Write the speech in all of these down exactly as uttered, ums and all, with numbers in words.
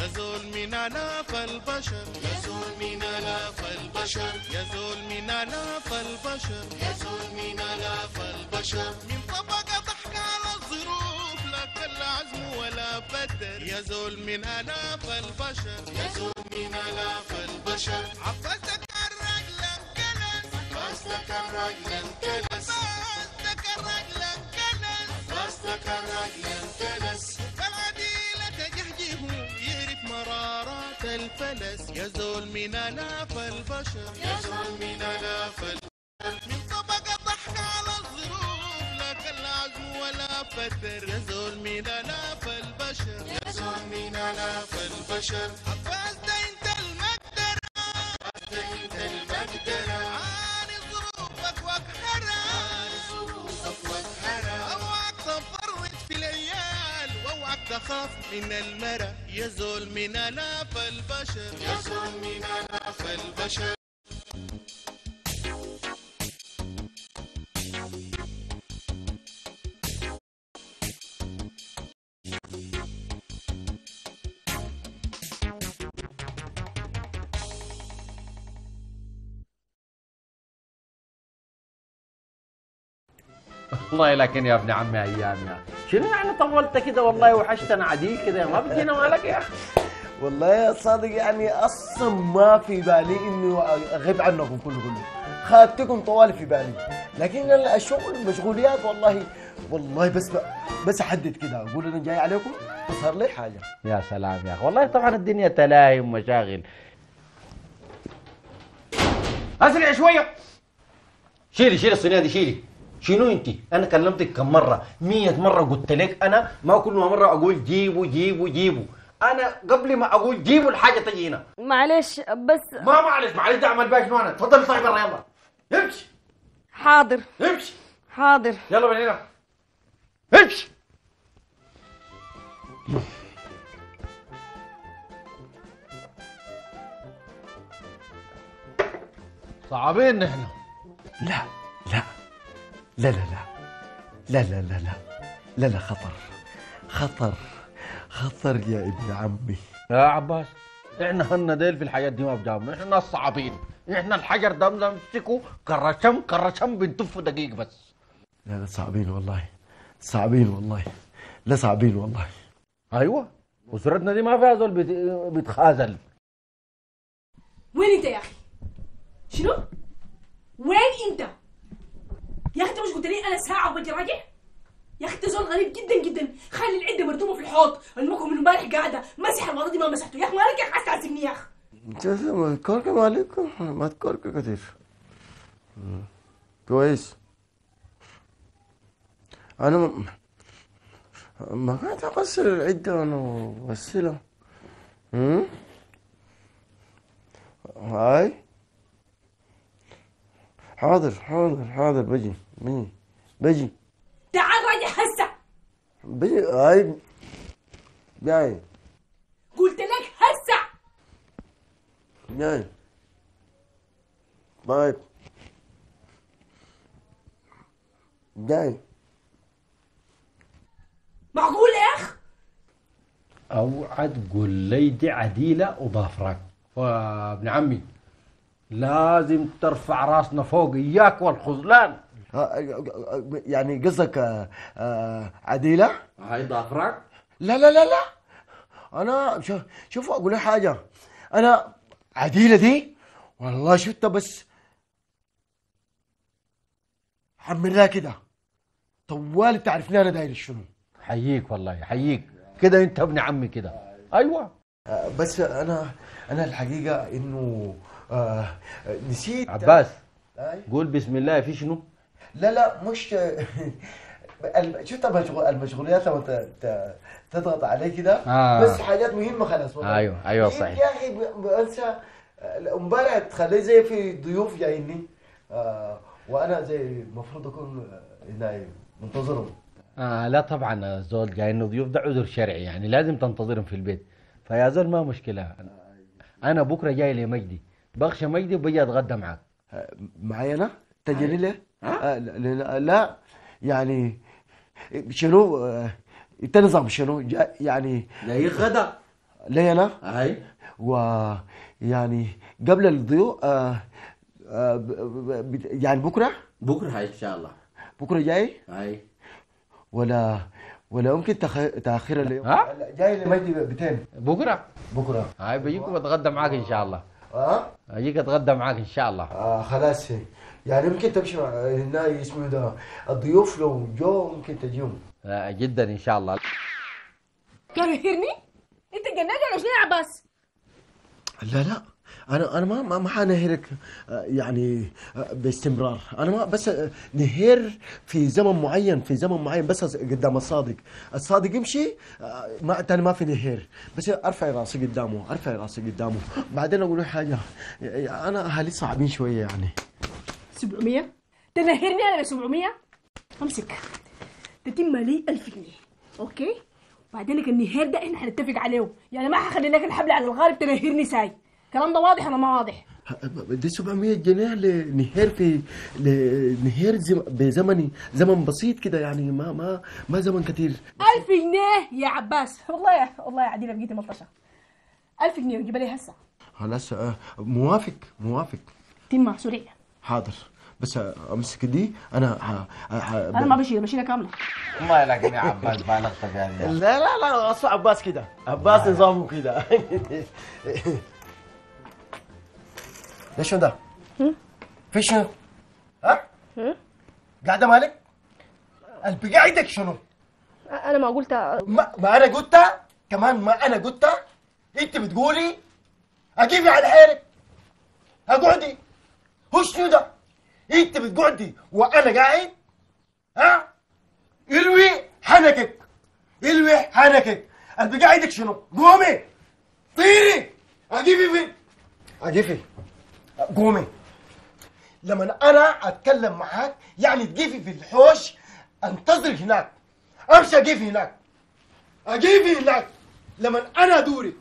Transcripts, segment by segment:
يزول من آلاف البشر، يزول من آلاف البشر، يزول من آلاف البشر، يزول من آلاف البشر، من طبقة ضحك على الظروف لك العزم ولا بدر، يزول من آلاف البشر، يزول من آلاف البشر. عبستك الرجل انكلس، عبستك الرجل انكلس، عبستك الرجل انكلس، عبستك الرجل انكلس. فالعديلة تجهجه يعرف مرارات الفلس، يزول من آلاف البشر، يزول من آلاف البشر، من طبقة ضحك على الظروف لك العزم ولا فتر، يزول من آلاف البشر، يزول من آلاف البشر. عباس ده انت المقدرة، عباس ده انت المقدرة، عاني ظروفك واقهرها، عاني ظروفك واقهرها. اوعك تفرط في الليال واوعك تخاف من المرى، يزول من آلاف البشر، يزول من آلاف البشر. والله لكن يا ابن عمي ايام يا شنو يعني طولت كده والله وحشتنا عديل كده ما بتجينا مالك يا اخي. والله يا صادق يعني اصلا ما في بالي انه اغيب عنكم كله كله، خدتكم طوال في بالي، لكن الشغل المشغوليات والله والله بس بس احدد كده اقول انا جاي عليكم تظهر لي حاجه. يا سلام يا اخي والله طبعا الدنيا تلاهي ومشاغل. اسرع شويه. شيلي شيلي الصينيه دي شيلي. شنو انت؟ انا كلمتك كم مره؟ مية مره قلت لك انا ما كل مره اقول جيبوا جيبوا جيبوا، انا قبل ما اقول جيبوا الحاجه تجي هنا. معلش بس ما معلش معلش ده اعمل باش معنا. تفضل اطلعي برا يلا. امشي. حاضر امشي. حاضر يلا من هنا. امشي. صعبين نحن. لا لا لا لا لا لا لا لا لا لا لا خطر خطر خطر يا ابن عمي. يا عباس احنا هنا ديل في الحياة دي ما بجاوبنا، احنا ناس صعبين، احنا الحجر ده نمسكه كرشم كرشم بنتفه دقيق بس. لا لا صعبين والله صعبين والله لا صعبين والله. ايوه وسردنا دي ما فيها زول بيت- بيتخاذل. وين انت يا اخي؟ شنو؟ وين انت؟ يا اخي انت مش قلت لي انا ساعه وبجي راجع؟ يا اخي انت زول غريب جدا جدا، خلي العده مرتومه في الحوض، المكوى من امبارح قاعده مسح المره دي ما مسحته، يا اخي مالك يا اخي عايز تعذبني يا اخي. انت ما تكركم عليكم ما تكركم كثير كويس. انا ما, ما كنت اغسل العده وانا اغسلها. امم هاي حاضر حاضر حاضر بجي بجي بجي تعال راجع هسه. بجي هاي جاي قلت لك هسه. جاي طيب جاي. معقول يا اخ؟ اوعى تقول لي دي عديله وظافرك وابن عمي، لازم ترفع راسنا فوق اياك والخذلان. يعني قصدك آه، آه، عديلة؟ هاي ظافرك؟ لا لا لا لا انا شوف شوف اقول لك حاجه، انا عديله دي والله شفتها بس حملها كده طوال تعرفني انا داير شنو. حييك والله حييك كده انت ابن عمي كده. ايوه آه، بس انا انا الحقيقه انه آه نسيت عباس آه. قول بسم الله. في شنو؟ لا لا مش الم- شفت المشغول المشغوليات لما ت- ت- تضغط عليه كده آه. بس حاجات مهمه خلاص والله. ايوه ايوه يجي صحيح. يا اخي ب- بنسى آه، امبارح تخليه زي في ضيوف جايني آه وانا زي المفروض اكون آه، هنا منتظرهم. آه لا طبعا الزول جاي انه ضيوف ده عذر شرعي يعني لازم تنتظرهم في البيت، فيا زول ما مشكله. انا بكره جاي لمجدي بخشى مجدي وبجي اتغدى معاك. آه، معايا انا تجري ليه؟ آه لا, لا, لا يعني شنو آه، انت نظام شنو جا- يعني جاي غدا. لي انا هاي ويعني قبل الضيوف آه آه ب- ب- ب- يعني بكره بكره هاي ان شاء الله. بكره جاي هاي ولا ولا ممكن تخ... تاخير اليوم؟ ها؟ لا، جاي لمجدي بتين بكره بكره. هاي بيجيك وبتغدى معاك ان شاء الله. اه اجيك اتغدى معاك ان شاء الله. آه خلاص يعني ممكن تمشي مع هنا اسمه ده الضيوف لو جو ممكن تجيهم. آه جدا ان شاء الله. تنهرني؟ انت جننت ولا شنو يا عباس؟ لا لا انا انا ما ما, ما حنهرك آه، يعني آه، باستمرار. انا ما بس آه، نهر في زمن معين في زمن معين بس قدام الصادق. الصادق يمشي آه، ما تاني ما في نهر بس ارفع راسي قدامه ارفع راسي قدامه. بعدين اقول له حاجه انا اهلي صعبين شويه يعني. سبعمية؟ تنهرني انا ب سبعمية؟ امسك تتم لي ألف جنيه اوكي؟ وبعدين لك النهار ده احنا هنتفق عليه، يعني ما هخلي لك الحبل على الغالب تنهرني ساي. الكلام ده واضح ولا ما واضح؟ دي سبعمية جنيه لنهير في لنهير زم... بزمني زمن بسيط كده يعني ما ما ما زمن كتير. ألف جنيه يا عباس، والله يا والله يا عديله بقيتي ملطشه. ألف جنيه وجيب لي هسه. خلاص آه، موافق موافق. تم سريع. حاضر بس آه، امسك دي انا ح... ح... انا ما بشيل بشيلها كامله. ما لكن يا عباس بالغت في هذه. لا لا لا اصلا عباس كده عباس نظامه كده. ده شو ده؟ في شنو؟ ها؟ قاعده مالك؟ قلبي قاعدك شنو؟ انا ما قلت. ما, ما انا قلت كمان ما انا قلت انت بتقولي اجيبي على حيرك اقعدي. هو شنو ده؟ انت بتقعدي وانا قاعد؟ ها؟ الوي حنكك الوي حنكك. قلبي قاعدك شنو؟ قومي طيري. اجيبي فين؟ اجيبي قومي. لما انا اتكلم معاك يعني تجيبي في الحوش انتظر هناك. امشي اجيب هناك اجيب هناك لما انا دوري.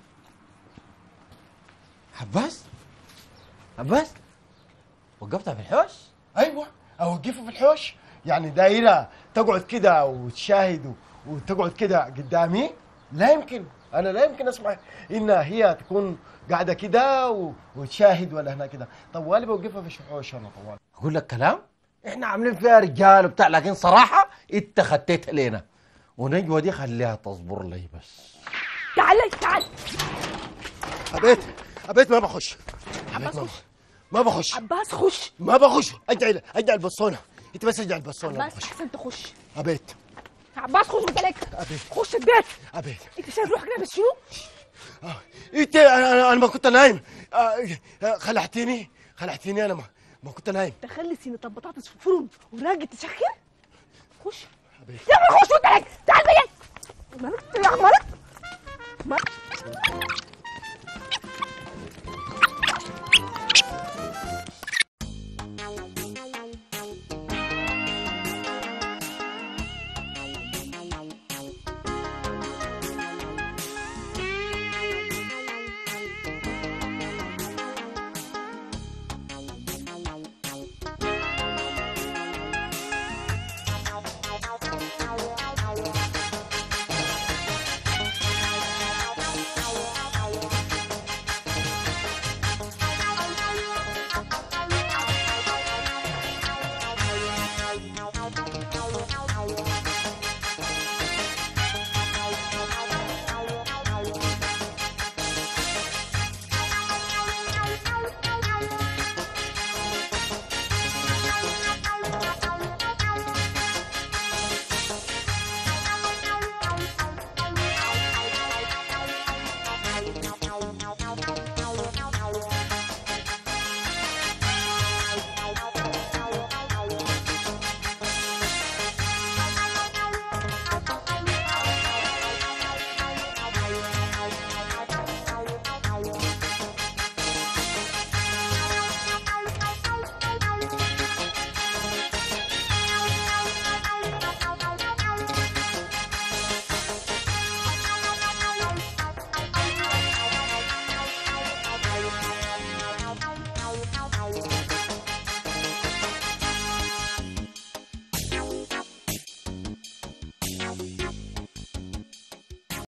عباس عباس وقفتها في الحوش؟ ايوه اوقفه في الحوش يعني دايره تقعد كده وتشاهد وتقعد كده قدامي. لا يمكن انا لا يمكن اسمع انها هي تكون قاعده كده و- وتشاهد ولا هنا كده. طوالي بوقفها في الحوش انا طوالي. اقول لك كلام احنا عاملين فيها رجال وبتاع، لكن صراحه انت خديتها لينا، ونجوى دي خليها تصبر لي بس. تعال تعال. ابيت ابيت ما بخش. عباس خش. ما بخش عباس خش. ما بخش. اجعل اجعل البصونه انت بس اجعل البصونه. عباس احسن تخش. ابيت عباس خش قلت لك. ابيت خش البيت. ابيت. انت شايف روحك لابس شنو؟ انت انا انا أنا ما كنت نايم. آه، آه، خلعتيني خلعتيني انا ما ما كنت نايم. تخلي سينة البطاطس في الفرن وراقد تسخن. خش أبيت. يلا خش